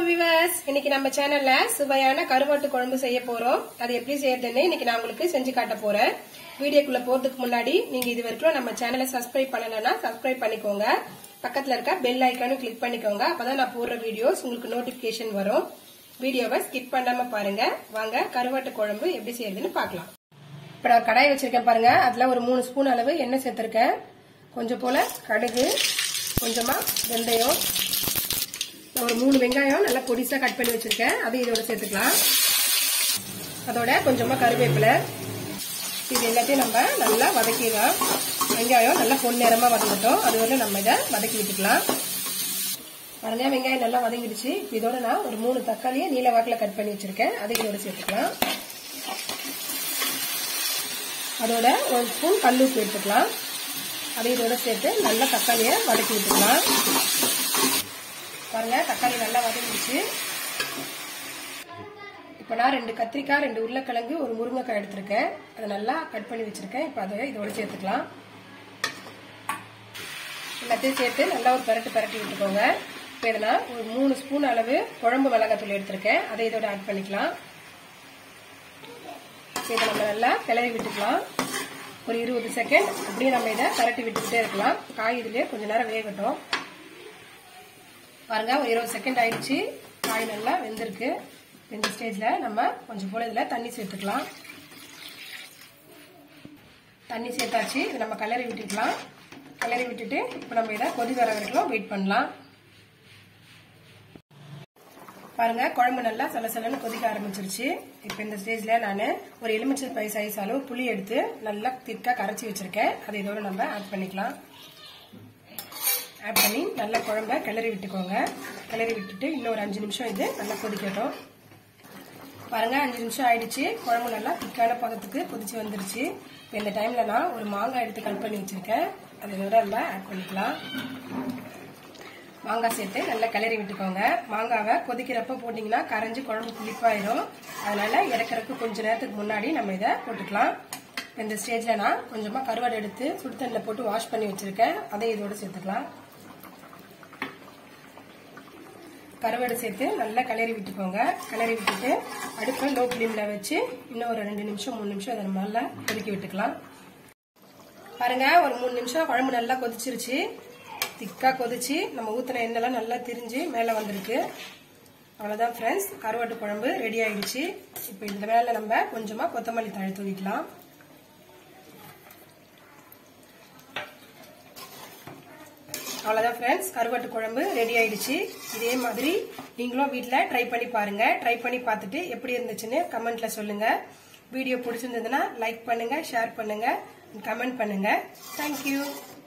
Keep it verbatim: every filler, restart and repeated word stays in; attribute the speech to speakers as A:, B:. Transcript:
A: Viewers, இன்னைக்கு நம்ம சேனல்ல சுவையான கருவாட்டு குழம்பு செய்ய போறோம். அது எப்படி செய்யறதுன்னு இன்னைக்கு நான் உங்களுக்கு செஞ்சு காட்ட போறேன். வீடியோக்குள்ள போறதுக்கு முன்னாடி நீங்க இது வரைக்கும் நம்ம சேனலை சப்ஸ்கிரைப் பண்ணலன்னா சப்ஸ்கிரைப் பண்ணிக்கோங்க. பக்கத்துல இருக்க பெல் ஐக்கானும் கிளிக் பண்ணிக்கோங்க. அப்பதான் நான் போடுற வீடியோஸ் உங்களுக்கு நோட்டிபிகேஷன் வரும். வீடியோவை ஸ்கிப் பண்ணாம பாருங்க. வாங்க கருவாட்டு குழம்பு எப்படி செய்யறதுன்னு பாக்கலாம். இப்ப நான் கடாய் வச்சிருக்கேன் பாருங்க. அதுல ஒரு மூணு ஸ்பூன் அளவு எண்ணெய் சேர்த்திருக்கேன். கொஞ்சம் போல கடுகு, கொஞ்சமா வெந்தயம், ஒரு மூணு வெங்காயம் நல்லா பொடிசா கட் பண்ணி வச்சிருக்கேன். அதை இதோட சேர்த்துக்கலாம். அதோட கொஞ்சமா கருவேப்பிலை, இது எல்லாத்தையும் நம்ம நல்லா வதக்கிடலாம். வெங்காயம் நல்லா பொன்னிறமா வதங்கட்டும். அது வந்து நம்ம இதை வதக்கி விட்டுக்கலாம். பாருங்க, வெங்காயம் நல்லா வதங்கிடுச்சு. இதோட நான் ஒரு மூணு தக்காளியை நீல வாக்கில் கட் பண்ணி வச்சிருக்கேன். அதை இதோட சேர்த்துக்கலாம். அதோட ஒரு ஸ்பூன் கல்லுப்பு எடுத்துக்கலாம். அதை இதோட சேர்த்து நல்லா தக்காளியை வதக்கி விட்டுக்கலாம். பாருங்க, தக்காளி நல்லா வதங்கிடுச்சு. இப்ப நான் ரெண்டு கத்திரிக்காய், ரெண்டு உருளைக்கிழங்கு, ஒரு முருங்கைக்காய் எடுத்திருக்கேன். அதை நல்லா கட் பண்ணி வச்சிருக்கேன். இப்ப அதை இதோட சேர்த்துக்கலாம். எல்லாத்தையும் சேர்த்து நல்லா ஒரு பரட்டு பரட்டி விட்டுக்கோங்க. இப்ப இதை நான் ஒரு மூணு ஸ்பூன் அளவு குழம்பு மிளகாத்தூள் எடுத்திருக்கேன். அதை இதோட ஆட் பண்ணிக்கலாம். இதை நம்ம நல்லா கிளறி விட்டுக்கலாம். ஒரு இருபது செகண்ட் அப்படியே நம்ம இதை பரட்டி விட்டுக்கிட்டே இருக்கலாம். காய் இதுலயே கொஞ்ச நேரம் வேகட்டும். பாருங்க, ஒரு இருபது செகண்ட் ஆயிடுச்சு. காய் நல்லா வெந்திருக்கு. இந்த ஸ்டேஜ்ல நம்ம கொஞ்சம் போல இதுல தண்ணி சேர்த்துக்கலாம். தண்ணி சேர்த்தாச்சு. இதை நம்ம கிளறி விட்டுக்கலாம். கிளறி விட்டுட்டு இப்ப நம்ம இதை கொதி வர வரைக்கும் வெயிட் பண்ணலாம். பாருங்க, குழம்பு நல்லா சலசலன்னு கொதிக்க ஆரம்பிச்சிருச்சு. இப்ப இந்த ஸ்டேஜ்ல நான் ஒரு எலுமிச்சை பை சைஸ் அளவு புளி எடுத்து நல்லா திக்கா கரைச்சி வச்சிருக்கேன். அதை இதோட நம்ம ஆட் பண்ணிக்கலாம். ஆட் பண்ணி நல்லா குழம்ப கிளறி விட்டுக்கோங்க. கிளறி விட்டுட்டு இன்னும் ஒரு அஞ்சு நிமிஷம் இது நல்லா கொதிக்கட்டும். பாருங்க, அஞ்சு நிமிஷம் ஆயிடுச்சு. குழம்பு நல்லா திக்கான பதத்துக்கு கொதிச்சு வந்துருச்சு. இப்போ இந்த டைம்ல நான் ஒரு மாங்காய் எடுத்து கட் பண்ணி வச்சிருக்கேன். அதை இதோட நம்ம ஆட் பண்ணிக்கலாம். மாங்காய் சேர்த்து நல்லா கிளறி விட்டுக்கோங்க. மாங்காவை கொதிக்கிறப்ப போட்டீங்கன்னா கரைஞ்சி குழம்பு புளிப்பாயிரும். அதனால இறக்கறதுக்கு கொஞ்ச நேரத்துக்கு முன்னாடி நம்ம இதை போட்டுக்கலாம். இந்த ஸ்டேஜ்ல நான் கொஞ்சமா கருவாடு எடுத்து சுடு தண்ணில போட்டு வாஷ் பண்ணி வச்சிருக்கேன். அதை இதோட சேர்த்துக்கலாம். கருவாடு சேர்த்து நல்லா கிளறி விட்டுக்கோங்க. கிளறி விட்டுட்டு அடுப்பை லோ ஃப்ளேம்ல வச்சு இன்னும் ஒரு ரெண்டு நிமிஷம் மூணு நிமிஷம் அதை நம்ம நல்லா கொதிக்க விட்டுக்கலாம். பாருங்க, ஒரு மூணு நிமிஷம் குழம்பு நல்லா கொதிச்சிருச்சு. திக்கா கொதிச்சு நம்ம ஊத்துன எண்ணெய்லாம் நல்லா திரிஞ்சு மேல வந்திருக்கு. அவ்வளவுதான் ஃப்ரெண்ட்ஸ், கருவாட்டு குழம்பு ரெடி ஆயிடுச்சு. இப்போ இந்த மேல நம்ம கொஞ்சமா கொத்தமல்லி தழை தூவிக்கலாம். அவ்வளவுதான் ஃப்ரெண்ட்ஸ், கருவாட்டு குழம்பு ரெடி ஆயிடுச்சு. இதே மாதிரி நீங்களும் வீட்ல ட்ரை பண்ணி பாருங்க. ட்ரை பண்ணி பார்த்துட்டு எப்படி இருந்துச்சுன்னு கமெண்ட்ல சொல்லுங்க. வீடியோ பிடிச்சிருந்ததுன்னா லைக் பண்ணுங்க, ஷேர் பண்ணுங்க, கமெண்ட் பண்ணுங்க. தேங்க்யூ.